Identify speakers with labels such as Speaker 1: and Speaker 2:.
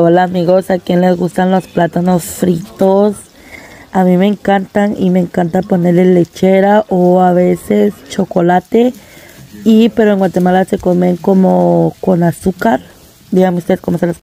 Speaker 1: Hola amigos, ¿a quién les gustan los plátanos fritos? A mí me encantan y me encanta ponerle lechera o a veces chocolate. Pero en Guatemala se comen como con azúcar. Díganme ustedes cómo se los